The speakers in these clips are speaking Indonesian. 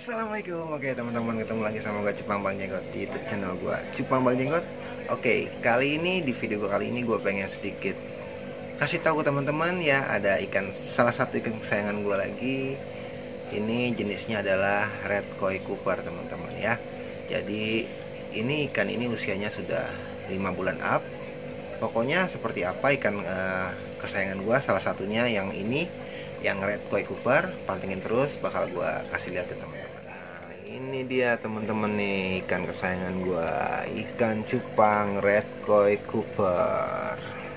Assalamualaikum. Oke teman-teman, ketemu lagi sama gue Cupang Bang Jenggot di YouTube channel gue Cupang Bang Jenggot. Oke, kali ini di video gue kali ini gue pengen sedikit kasih tahu ke teman-teman ya, ada ikan, salah satu ikan kesayangan gue lagi. Ini jenisnya adalah red koi cooper teman-teman ya. Jadi ini ikan ini usianya sudah 5 bulan up. Pokoknya seperti apa ikan kesayangan gue, salah satunya yang ini, yang red koi cooper. Pantengin terus, bakal gue kasih lihat ke teman-teman. Nah, ini dia teman-teman nih, ikan kesayangan gue, ikan cupang red koi cooper.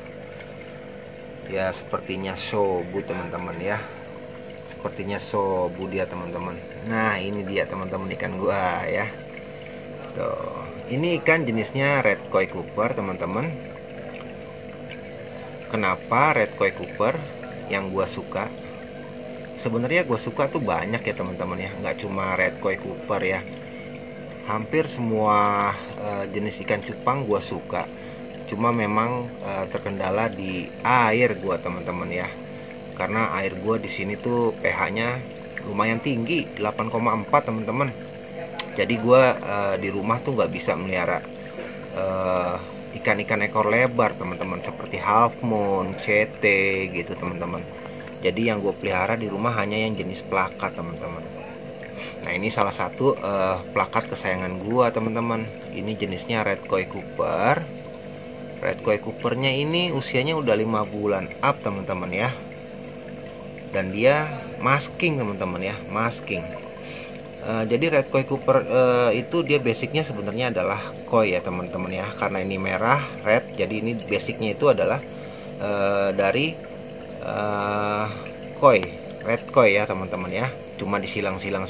Ya sepertinya sobu teman-teman ya, sepertinya sobu dia teman-teman. Nah ini dia teman-teman ikan gue ya. Tuh, ini ikan jenisnya red koi cooper teman-teman. Kenapa red koi cooper yang gue suka? Sebenarnya gue suka tuh banyak ya teman-teman ya, nggak cuma red koi cooper ya. Hampir semua jenis ikan cupang gue suka. Cuma memang terkendala di air gue teman-teman ya. Karena air gue di sini tuh pH-nya lumayan tinggi, 8,4 teman-teman. Jadi gue di rumah tuh nggak bisa melihara ikan-ikan ekor lebar teman-teman, seperti half moon, CT gitu teman-teman. Jadi yang gue pelihara di rumah hanya yang jenis plakat teman-teman. Nah ini salah satu plakat kesayangan gue teman-teman. Ini jenisnya red koi cooper. Red koi coopernya ini usianya udah 5 bulan up teman-teman ya. Dan dia masking teman-teman ya, masking. Jadi red koi cooper itu dia basicnya sebenarnya adalah koi ya teman-teman ya. Karena ini merah red, jadi ini basicnya itu adalah dari koi, red koi ya teman-teman ya. Cuma disilang-silang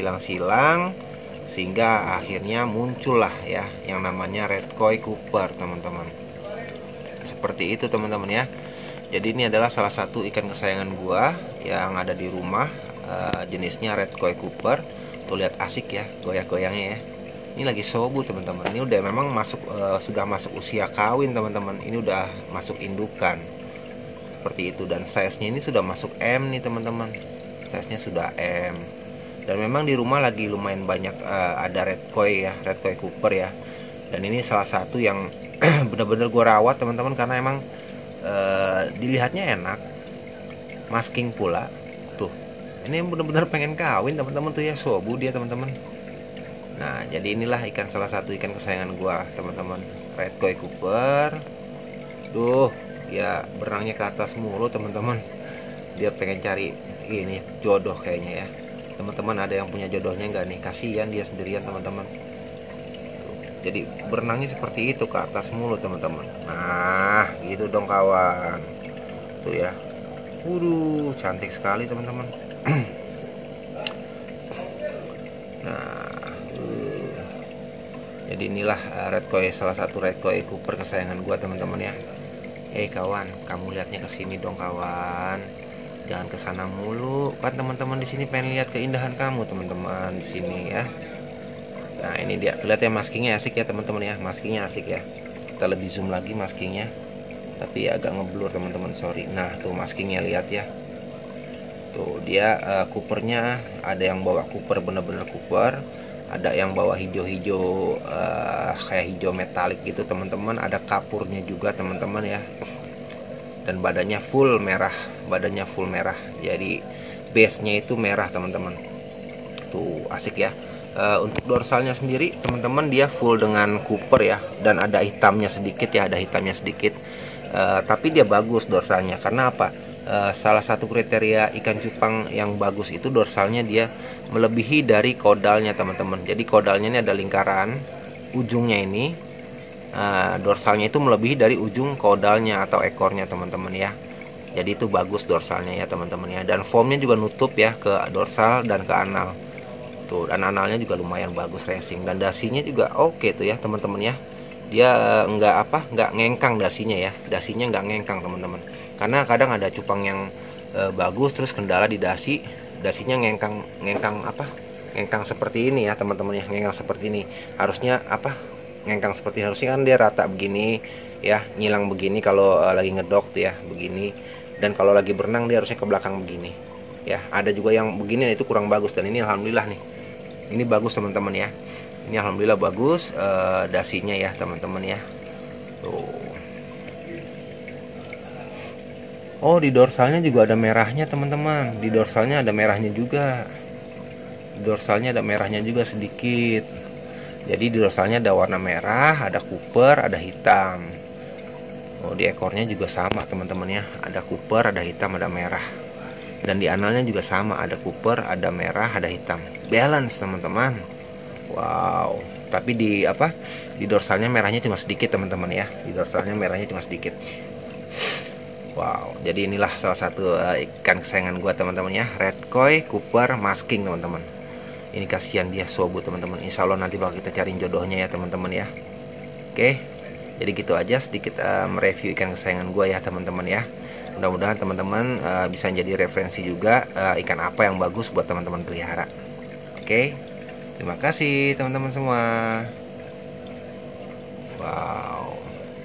sehingga akhirnya muncullah ya yang namanya red koi cooper teman-teman. Seperti itu teman-teman ya. Jadi ini adalah salah satu ikan kesayangan gua yang ada di rumah, jenisnya red koi cooper. Tuh lihat asik ya goyang-goyangnya ya. Ini lagi sobu teman-teman. Ini udah memang masuk sudah masuk usia kawin teman-teman. Ini udah masuk indukan. Seperti itu, dan size-nya ini sudah masuk M nih teman-teman. Size-nya sudah M. Dan memang di rumah lagi lumayan banyak ada red koi ya, red koi cooper ya. Dan ini salah satu yang bener-bener gue rawat teman-teman, karena emang dilihatnya enak, masking pula. Tuh, ini bener-bener pengen kawin teman-teman tuh ya, sobu dia teman-teman. Nah jadi inilah ikan, salah satu ikan kesayangan gue teman-teman, red koi cooper. Duh, dia berenangnya ke atas mulu teman-teman. Dia pengen cari ini jodoh kayaknya ya teman-teman. Ada yang punya jodohnya nggak nih? Kasihan dia sendirian teman-teman. Jadi berenangnya seperti itu, ke atas mulu teman-teman. Nah gitu dong kawan. Tuh ya, waduh cantik sekali teman-teman. Nah jadi inilah red koi, salah satu red koi cooper kesayangan gua teman-teman ya. Kawan, kamu lihatnya ke sini dong kawan. Jangan ke sana mulu. Kan teman-teman di sini pengen lihat keindahan kamu teman-teman di sini ya. Nah ini dia, lihat ya maskingnya asik ya teman-teman ya, maskingnya asik ya. Kita lebih zoom lagi maskingnya, tapi agak ngeblur teman-teman, sorry. Nah tuh maskingnya lihat ya. Tuh dia coopernya ada yang bawa cooper bener-bener cooper, ada yang bawa hijau-hijau kayak hijau metalik gitu teman-teman. Ada kapurnya juga teman-teman ya. Dan badannya full merah, badannya full merah. Jadi base-nya itu merah teman-teman. Tuh asik ya. Untuk dorsalnya sendiri teman-teman dia full dengan cooper ya, dan ada hitamnya sedikit ya, ada hitamnya sedikit. Tapi dia bagus dorsalnya, karena apa? Salah satu kriteria ikan cupang yang bagus itu dorsalnya dia melebihi dari kodalnya teman-teman. Jadi kodalnya ini ada lingkaran, ujungnya ini dorsalnya itu melebihi dari ujung kodalnya atau ekornya teman-teman ya. Jadi itu bagus dorsalnya ya teman-teman ya. Dan foamnya juga nutup ya ke dorsal dan ke anal. Tuh, dan analnya juga lumayan bagus racing, dan dasinya juga oke tuh ya teman-teman ya. Dia nggak ngengkang dasinya ya, dasinya nggak ngengkang teman-teman. Karena kadang ada cupang yang bagus terus kendala di dasi, dasinya ngengkang seperti ini ya teman-teman ya, ngengkang seperti ini. Harusnya ngengkang seperti harusnya kan dia rata begini ya, nyilang begini kalau lagi ngedok tuh ya begini, dan kalau lagi berenang dia harusnya ke belakang begini ya. Ada juga yang begini, itu kurang bagus, dan ini alhamdulillah nih Ini bagus teman-teman ya. Ini alhamdulillah bagus dasinya ya teman-teman ya. Tuh. Oh, di dorsalnya juga ada merahnya teman-teman. Di dorsalnya ada merahnya juga. Di dorsalnya ada merahnya juga sedikit. Jadi di dorsalnya ada warna merah, ada kuper, ada hitam. Oh, di ekornya juga sama teman-teman ya. Ada kuper, ada hitam, ada merah. Dan di analnya juga sama, ada kuper, ada merah, ada hitam. Balance teman-teman. Wow. Tapi di dorsalnya merahnya cuma sedikit teman-teman ya. Di dorsalnya merahnya cuma sedikit. Wow, jadi inilah salah satu ikan kesayangan gua teman-teman ya, red koi cooper masking teman-teman. Ini kasihan dia sobu teman-teman. Insya Allah nanti bakal kita cariin jodohnya ya teman-teman ya. Oke, jadi gitu aja sedikit mereview ikan kesayangan gua ya teman-teman ya. Mudah-mudahan teman-teman bisa jadi referensi juga ikan apa yang bagus buat teman-teman pelihara. Oke, terima kasih teman-teman semua. Wow.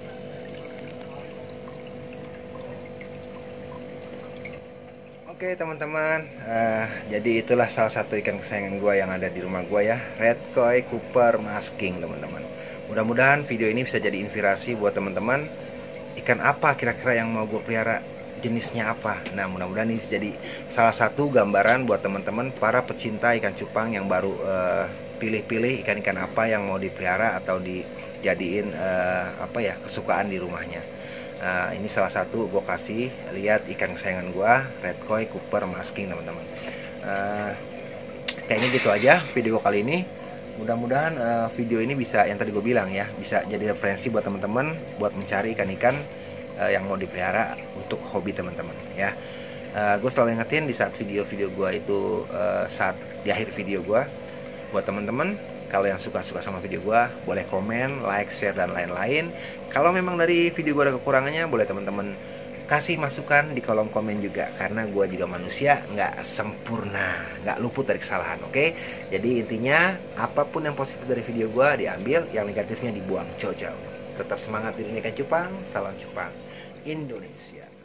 Oke teman-teman, jadi itulah salah satu ikan kesayangan gue yang ada di rumah gue ya, red koi cooper masking teman-teman. Mudah-mudahan video ini bisa jadi inspirasi buat teman-teman. Ikan apa kira-kira yang mau gue pelihara, jenisnya apa. Nah mudah-mudahan ini bisa jadi salah satu gambaran buat teman-teman para pecinta ikan cupang yang baru pilih-pilih ikan-ikan apa yang mau dipelihara atau dijadiin kesukaan di rumahnya. Ini salah satu gue kasih lihat ikan kesayangan gue, red koi cooper masking teman-teman. Kayaknya gitu aja video kali ini. Mudah-mudahan video ini bisa, yang tadi gue bilang ya, bisa jadi referensi buat teman-teman buat mencari ikan-ikan yang mau dipelihara untuk hobi teman-teman ya. Gue selalu ingetin di saat video-video gue itu, saat di akhir video gue, buat teman-teman, kalau yang suka-suka sama video gue, boleh komen, like, share, dan lain-lain. Kalau memang dari video gue ada kekurangannya, boleh teman-teman kasih masukan di kolom komen juga. Karena gue juga manusia, nggak sempurna, nggak luput dari kesalahan, oke? Jadi intinya, apapun yang positif dari video gue diambil, yang negatifnya dibuang jauh-jauh. Tetap semangat di dunia ikan cupang, salam cupang Indonesia.